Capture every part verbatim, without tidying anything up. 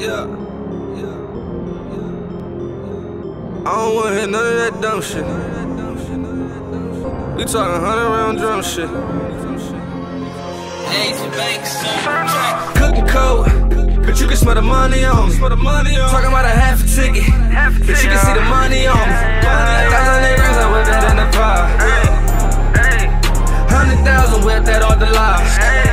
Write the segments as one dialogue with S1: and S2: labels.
S1: yeah, yeah, yeah. I don't wanna hear none of that dumb shit. We talking hundred round drum shit. Cooking cold, but you can smell the money on me. Talking about a half a ticket, but you can see the money on me. Thousand niggas, I whip that in the fire. Hundred thousand, whip that off the line.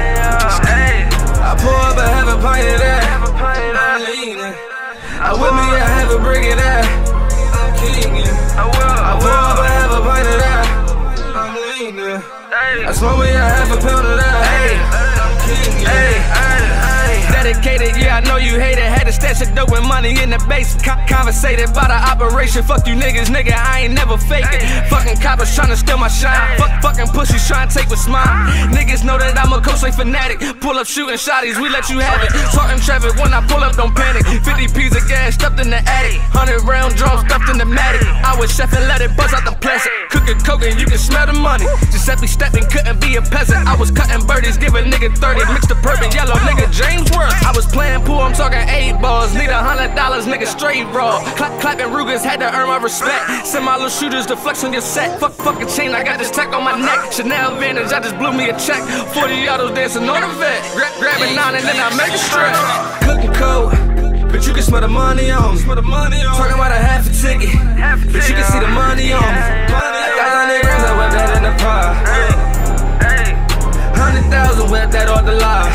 S1: I pour up a half a pint of that. I'm leaning. I whip me a half a brick of that. I'm kingin'. I pour up a half a pint of that. I'm leaning. I smoke me a half a pound of that. I'm kingin'.
S2: Dedicated, yeah, I know you hate it. Had to stash of dope and money in the base. Con conversated about an operation. Fuck you niggas, nigga, I ain't never fake it. Fucking coppers tryna steal my shine. Fuck fucking pussies tryna take what's mine. Niggas know that I'm a Coldplay fanatic. Pull up shooting shotties, we let you have it. Talking traffic when I pull up, don't panic. fifty P's of gas stuffed in the attic. Hundred round drums stuffed in the matic. I was chef and let it buzz out the plastic. Cooking coke and you can smell the money. Giuseppe stepping, couldn't be a peasant. I was cutting birdies, give a nigga thirty. Mixed the purple yellow, nigga James Worth. I was playing pool, I'm talking eight balls. Need a hundred dollars, nigga, straight raw. Clap, clapping Rugers, had to earn my respect. Send my little shooters to flex on your set. Fuck, fucking chain, I got this tech on my neck. Chanel Vantage, I just blew me a check. Forty autos dancing on the vet. Gra grabbing nine and then I make a stretch.
S1: Cooking cold, but you can smell the money on me. Talking about a half a ticket, but you can see the money on me. Thousand niggas, I whip that in the fire. Hundred thousand, whip that off the line.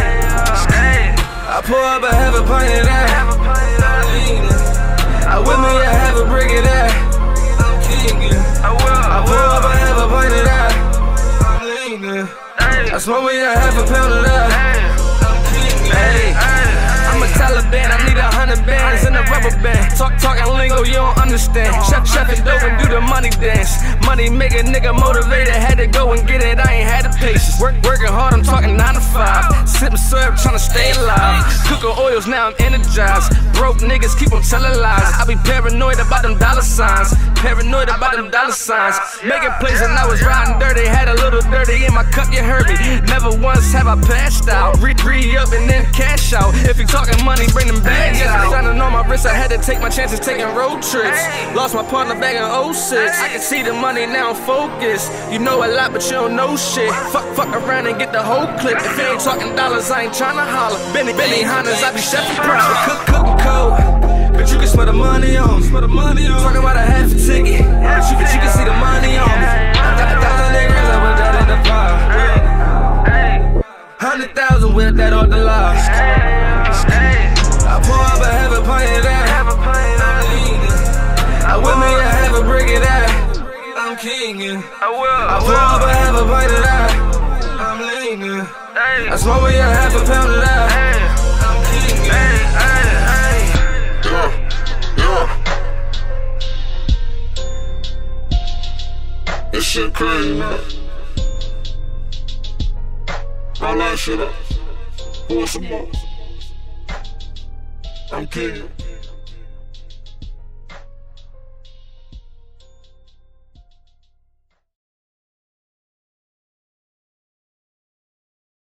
S1: I pour up a half a pint of that. I whip me a half a brick of that. I'm kingin'. I pour up a half a pint of that. I'm leaning. I smoke me a half a pound of that. I'm kingin'.
S2: I'm a Taliban, I need a hundred bands and a rubber band. Talk, talking lingo, you don't understand. Chef, chef and dope and do the money dance. Money make a nigga motivated, had to go and get it, I ain't had the patience. Work, working hard, I'm talking nine to five. Sipping syrup, trying to stay alive. Cooking oils, now I'm energized. Broke niggas keep on telling lies. I be paranoid about them dollar signs. Paranoid about them dollar signs. Making plays and I was riding dirty. Had a little dirty in my cup, you heard me. Never once have I passed out. Re, re up and then cash out. If you talking money, bring them bags out. Shining on my wrist, I had to take my chances taking road trips. Lost my partner back in oh six. I can see the money, now I'm focused. You know a lot, but you don't know shit. Fuck, fuck around and get the whole clip. If you ain't talking dollars, I ain't tryna holler. Benny, Benny Hondas, I be chefing proud.
S1: Cook, cooking cold, but you can smell the money on me. Talking about a half a ticket, but you, but you can see the money on me. Thousand niggas, I whip that in the fire. Hundred thousand, whip that off the line. I pour up a half a pint of that. I whip me a half a brick of that. I'm kingin'. I pour up a half a pint of that. I'm leaning. I smoke me a half a pound of that. I'm kingin'.
S3: This shit crazy, man. All that shit up. Pour some more. I'm kingin'.